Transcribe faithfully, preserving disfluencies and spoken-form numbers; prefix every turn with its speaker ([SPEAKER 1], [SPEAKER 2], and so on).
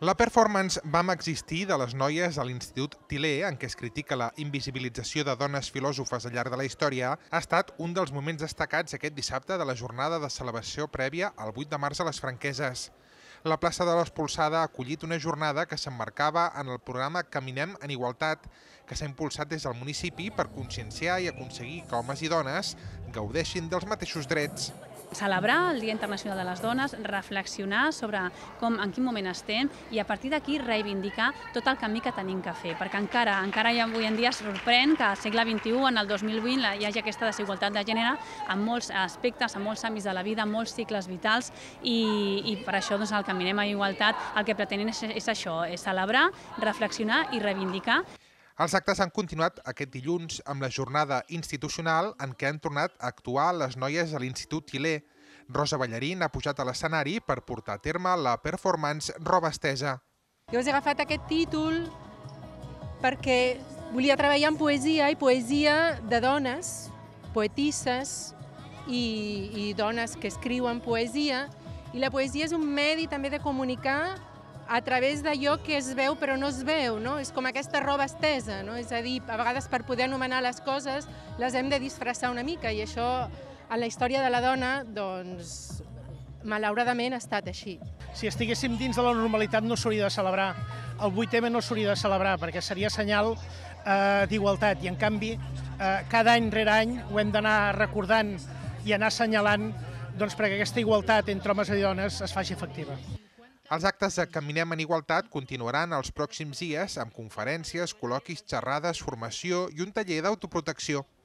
[SPEAKER 1] La performance Vam existir de les noies a l'Institut Til·ler, en què es critica la invisibilització de dones filòsofes al llarg de la història, ha estat un dels moments destacats aquest dissabte de la jornada de celebració prèvia al vuit de març a les Franqueses. La plaça de l'Espolsada ha acollit una jornada que s'emmarcava en el programa Caminem en Igualtat, que s'ha impulsat des del municipi per conscienciar i aconseguir que homes i dones gaudeixin dels mateixos drets.
[SPEAKER 2] Celebrar el Dia Internacional de les Dones, reflexionar sobre com, en quin moment estem i a partir d'aquí reivindicar tot el camí que tenim que fer, perquè encara encara ja avui en dia sorprèn que al segle vint-i-u, en el dos mil vint, hi hagi aquesta desigualtat de gènere en molts aspectes, en molts àmbits de la vida, en molts cicles vitals i, i per això doncs, el Caminem a Igualtat el que pretenem és, és això, és celebrar, reflexionar i reivindicar.
[SPEAKER 1] Els actes han continuat aquest dilluns amb la jornada institucional en què han tornat a actuar les noies a l'Institut Til·ler. Rosa Ballarín ha pujat a l'escenari per portar a terme la performance Roba estesa.
[SPEAKER 3] Jo us he agafat aquest títol perquè volia treballar en poesia i poesia de dones, poetisses i, i dones que escriuen poesia. I la poesia és un medi també de comunicar a través d'allò que es veu però no es veu, no? És com aquesta roba estesa, no? És a dir, a vegades per poder anomenar les coses les hem de disfressar una mica i això en la història de la dona, doncs, malauradament ha estat així.
[SPEAKER 4] Si estiguéssim dins de la normalitat no s'hauria de celebrar, el vuit eme no s'hauria de celebrar perquè seria senyal eh, d'igualtat i en canvi eh, cada any rere any ho hem d'anar recordant i anar assenyalant doncs, perquè aquesta igualtat entre homes i dones es faci efectiva.
[SPEAKER 1] Els actes de Caminem en Igualtat continuaran els pròxims dies amb conferències, col·loquis, xerrades, formació i un taller d'autoprotecció.